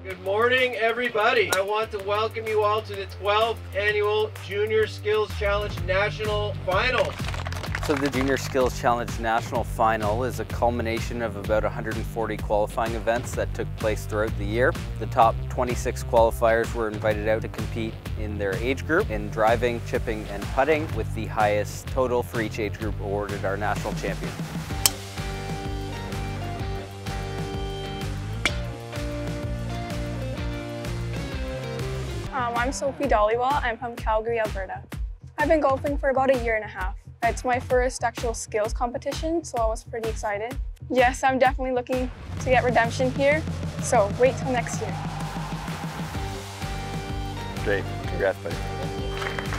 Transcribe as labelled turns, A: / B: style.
A: Good morning, everybody. I want to welcome you all to the 12th Annual Junior Skills Challenge National Finals.
B: So the Junior Skills Challenge National Final is a culmination of about 140 qualifying events that took place throughout the year. The top 26 qualifiers were invited out to compete in their age group in driving, chipping, and putting, with the highest total for each age group awarded our national champion.
C: I'm Sophie Dollywell. I'm from Calgary, Alberta. I've been golfing for about a year and a half. It's my first actual skills competition, so I was pretty excited. Yes, I'm definitely looking to get redemption here, so wait till next year.
B: Great, congrats buddy.